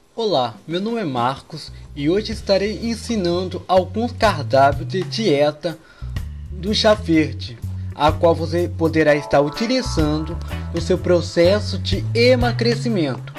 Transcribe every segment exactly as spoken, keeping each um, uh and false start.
Olá, meu nome é Marcos e hoje estarei ensinando alguns cardápios de dieta do chá verde, a qual você poderá estar utilizando no seu processo de emagrecimento.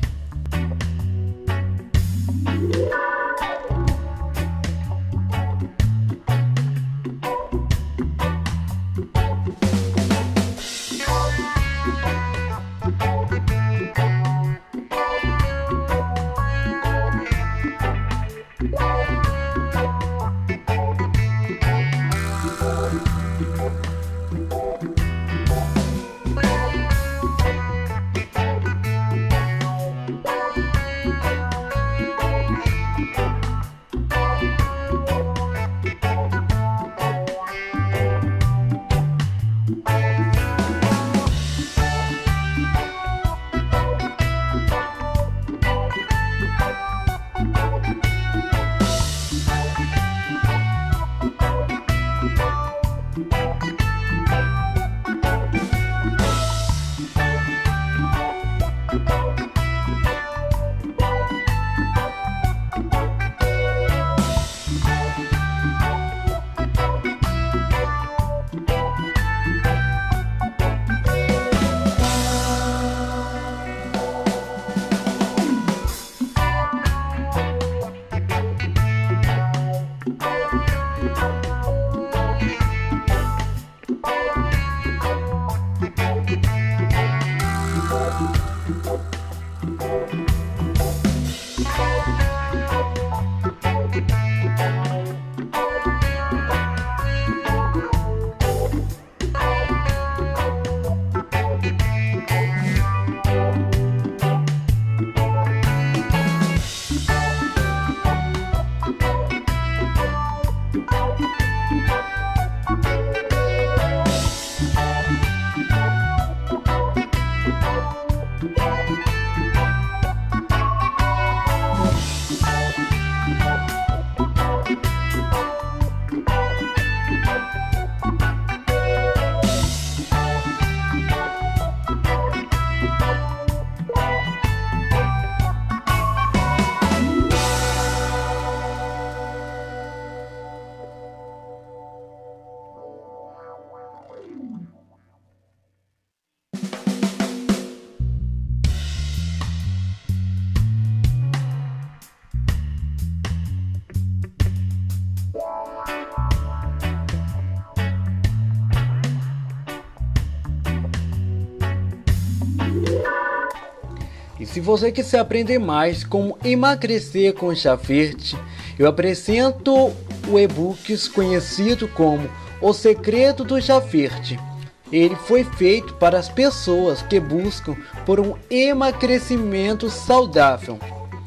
E se você quiser aprender mais como emagrecer com chá verde, eu apresento o e-book conhecido como O Segredo do Chá Verde. Ele foi feito para as pessoas que buscam por um emagrecimento saudável.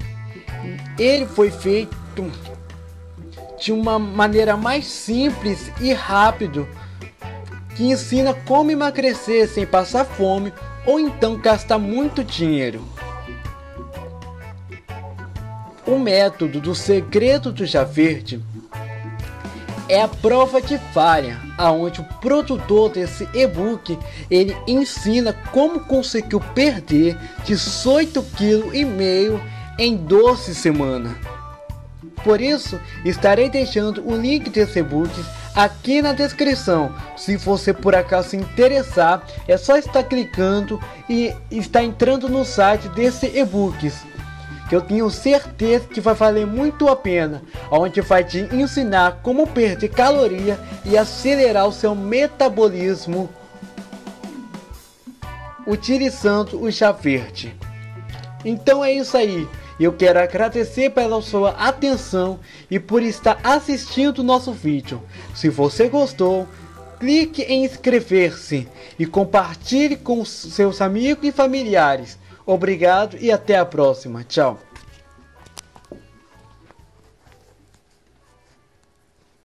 Ele foi feito de uma maneira mais simples e rápida, que ensina como emagrecer sem passar fome ou então gastar muito dinheiro. O método do segredo do chá verde é a prova de falha, aonde o produtor desse e-book ele ensina como conseguiu perder dezoito vírgula cinco quilos em doze semanas. Por isso, estarei deixando o link desse e-book aqui na descrição. Se você por acaso se interessar, é só estar clicando e estar entrando no site desse e-book, que eu tenho certeza que vai valer muito a pena, onde vai te ensinar como perder caloria e acelerar o seu metabolismo utilizando o chá verde. Então é isso aí. Eu quero agradecer pela sua atenção e por estar assistindo o nosso vídeo. Se você gostou, clique em inscrever-se e compartilhe com seus amigos e familiares. Obrigado e até a próxima. Tchau.